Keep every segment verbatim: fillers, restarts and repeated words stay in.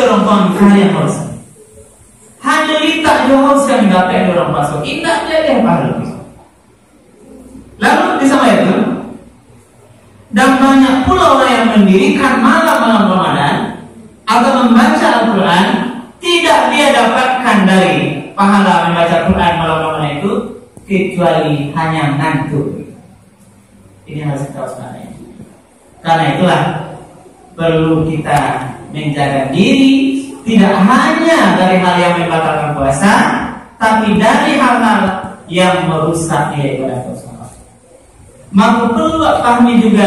orang tuan kaya harus. Hanya litak dia harus kami dapat orang pasok. Indah dia pahala. Lalu di sama itu, dan banyak pula orang yang mendirikan malam-malam Ramadan atau membaca Al-Quran, tidak dia dapatkan dari pahala membaca Al-Quran malam Ramadan itu kecuali hanya ngantuk. Ini harus kita waspadai. Karena itulah perlu kita menjaga diri tidak hanya dari hal yang membatalkan puasa, tapi dari hal-hal yang merusak nilai ibadah puasa. Maka perlu pahami juga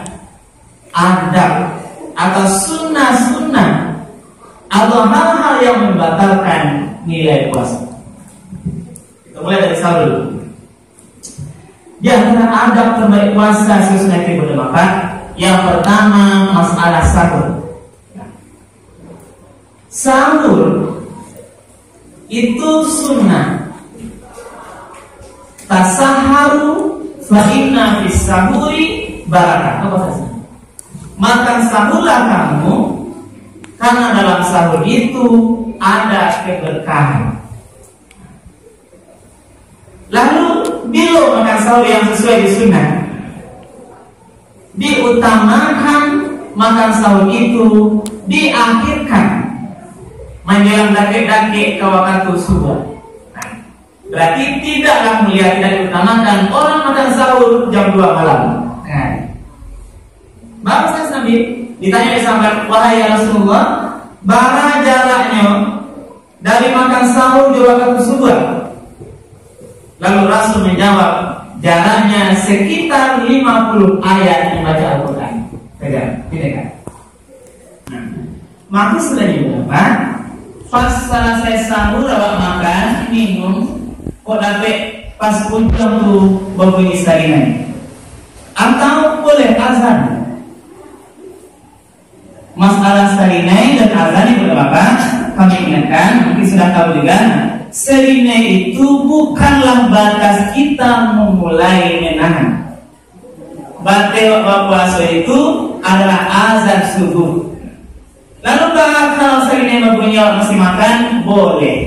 adab atau sunnah-sunnah atau hal-hal yang membatalkan nilai puasa. Kita mulai dari sahur dulu. Di antara adab terbaik puasa sesuai dengan berdebat, yang pertama masalah sahur. Sahur itu sunnah. Tasaharu fa inna fis sahuri barakah. Apa saja? Makan sahurlah kamu, karena dalam sahur itu ada keberkahan. Lalu bila makan sahur yang sesuai di sunnah, diutamakan makan sahur itu diakhirkan menjelang dakik-dakik ke waktu subuh. Berarti tidaklah mulia, tidak diutamakan orang makan sahur jam dua malam. Nah, baru saya Nabi ditanya oleh sahabat, wahai ya Rasulullah, berapa jaraknya dari makan sahur di waktu subuh? Lalu Rasul menjawab, jaraknya sekitar lima puluh ayat membaca Al-Quran. Pegang, tidak kan? Nah, maka sudah diberapa? Pas selesai sahur, awak makan, minum, kok dapat pas puncak tu berbunyi saringan. Atau boleh azan. Masalah sarinai dan azan itu apa? Kami ingatkan, mungkin sudah tahu juga. Sarinai itu bukanlah batas kita memulai menahan. Batas puasa itu adalah azan subuh. Lalu kalau sarinai berbunyi masih makan, boleh.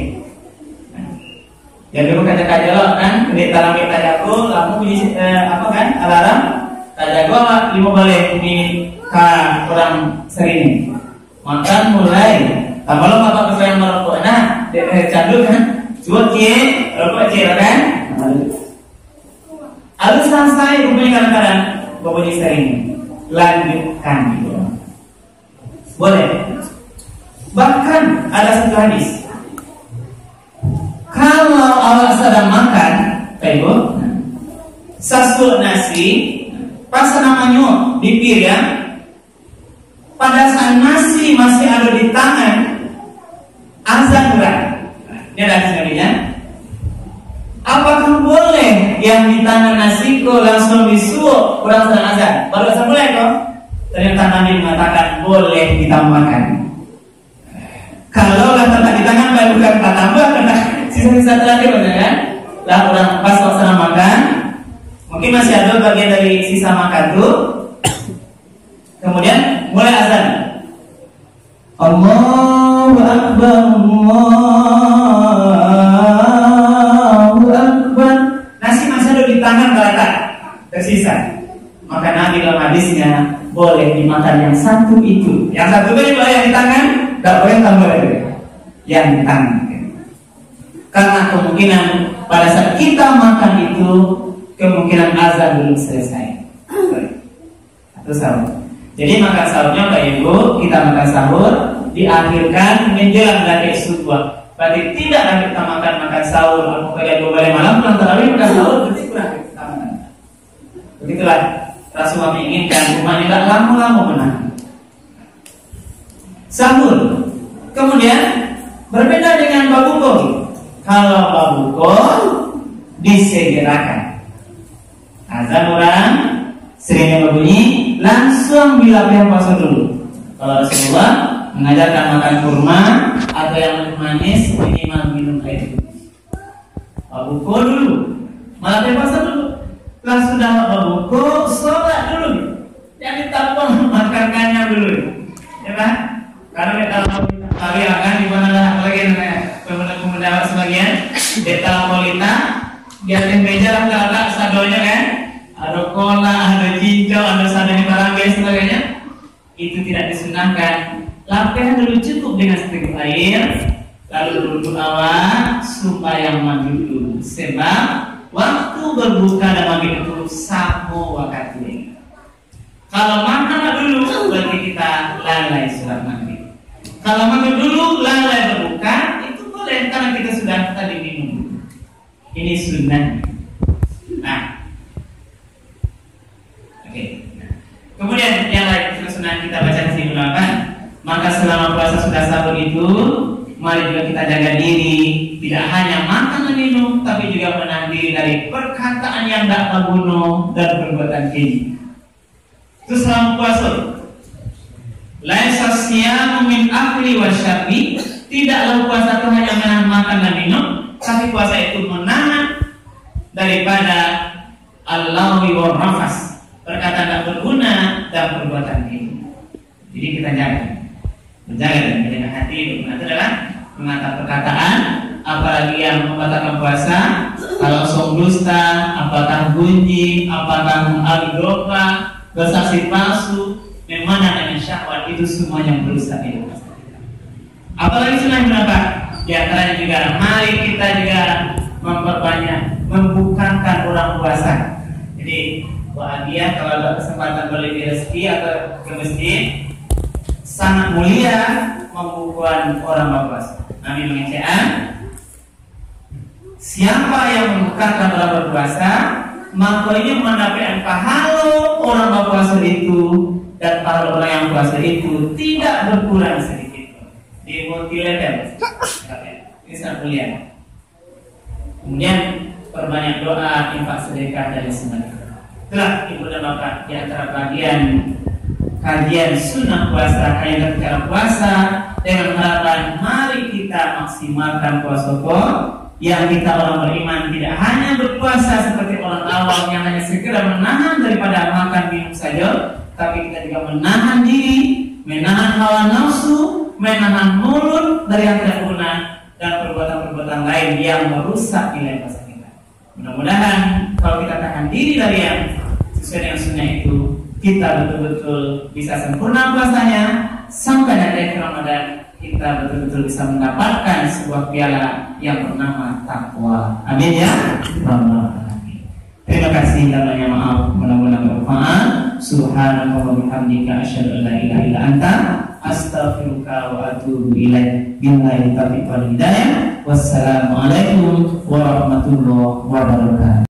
Jadi bukan kaja lo kan, di tarawih tajaku, kamu bunyi eh, apa kan, alarm, tajaku lima balik di ka kurang sering. Makan mulai. Kalau bapak kesayangan merokok, nah, dia candu kan, cuat cie, rokok cie kan, harus selesai bunyi kadang-kadang, bunyi sering, lanjutkan gitu. Boleh. Bahkan ada satu hadis. Kalau awak sedang makan, ibu, sasul nasi, pas namanya di piring, pada saat nasi masih ada di tangan, azan berat. Ini ada hadisnya. Apakah boleh yang di tangan nasi kok langsung disuap kurang sedang azan? Baru azan mulai kok. Ternyata Nabi mengatakan boleh ditambahkan. Kalau letak di tangan baru bukan kita tambah, karena sisa-sisa terakhir kan? Lah orang pas laksana makan, mungkin masih ada bagian dari sisa makan tuh. Kemudian mulai azan. Allahu Akbar, Allahu Akbar. Nasi masih ada di tangan letak tersisa. Maka Nabi dalam hadisnya boleh dimakan yang satu itu. Yang satu itu boleh yang di tangan, tidak boleh tambah lagi. Yang di tangan. Karena kemungkinan pada saat kita makan itu kemungkinan azan belum selesai. Atau sahur. Jadi makan sahurnya Bapak Ibu, kita makan sahur diakhirkan menjelang dari subuh. Berarti tidak lagi kita makan makan sahur apabila dua kali malam pulang tarawih makan sahur berarti kurang kita makan. Begitulah Rasulullah menginginkan umatnya tidak lama-lama menahan sahur. Kemudian berbeda dengan babukor. Kalau babukor disegerakan, azan orang seringnya berbunyi, langsung dilakukan puasa dulu. Kalau Rasulullah mengajarkan makan kurma atau yang lebih manis, minimal minum air putih. Babukor dulu, malah puasa dulu. Setelah sudah babukor, sholat dulu. Jangan ditambah makan kanyang dulu, ya kan? Karena kita Dek Talapolita, biar meja lah kakak sadonya kan, ada kola, ada cincau, ada sadonya barang dan sebagainya. Itu tidak disunahkan. Lapihkan dulu cukup dengan sedikit air, lalu duduk awal supaya mandi dulu. Sebab waktu berbuka dan maghrib itu sama waktu. Kalau makan dulu berarti kita lalai sholat maghrib. Kalau makan dulu lalai berbuka itu boleh karena kita sudah tadi minum. Ini sunnah. Nah, oke. Okay. Nah. Kemudian yang lain sunnah kita baca di sini apa? Maka selama puasa sudah sahur itu, mari juga kita jaga diri, tidak hanya makan dan minum, tapi juga menahan diri dari perkataan yang tidak membunuh dan perbuatan keji. Itu selama puasa. Laisa siyamu min akli wa syarbi, tidaklah puasa itu hanya menahan makan dan minum, tapi puasa itu menahan daripada al-lawi wa rafas, perkataan tidak berguna dan perbuatan keji. Jadi kita jaga. Menjaga dan menjaga hati itu adalah mengatur perkataan, apalagi yang membatalkan puasa. Kalau song dusta, apakah gunjing, apakah al-dofa, bersaksi palsu, memang dengan syahwat itu semuanya berusaha itu. Apalagi sunnah berapa? Di antaranya juga mari kita juga memperbanyak membukakan orang puasa. Jadi bahagia kalau ada kesempatan beli rezeki atau ke masjid. Sangat mulia membukukan orang berpuasa. Nabi mengatakan, siapa yang membukakan orang berpuasa, maka ini mendapatkan pahala orang berpuasa itu dan pahala orang yang puasa itu tidak berkurang sedikit. Di multilevel. Ini sangat mulia. Kemudian perbanyak doa, infak, sedekah dan sebagainya. Itulah ibu dan bapak di antara bagian kajian sunnah puasa, kajian cara puasa dengan harapan mari kita maksimalkan puasa yang kita orang beriman tidak hanya berpuasa seperti orang awam yang hanya segera menahan daripada makan minum saja, tapi kita juga menahan diri, menahan hawa nafsu, menahan mulut dari yang tidak guna dan perbuatan-perbuatan lain yang merusak nilai puasa kita. Mudah-mudahan kalau kita tahan diri dari yang sesuai dengan sunnah itu, kita betul-betul bisa sempurna puasanya sampai nanti Ramadan kita betul-betul bisa mendapatkan sebuah piala yang bernama takwa. Amin ya. Terima kasih dan banyak maaf, mudah-mudahan bermanfaat. Subhanallah wa bihamdika asyhadu an la ilaha illa anta astaghfiruka wa atubu ilaik. Billahi taufiq wal hidayah. Wassalamualaikum warahmatullahi wabarakatuh.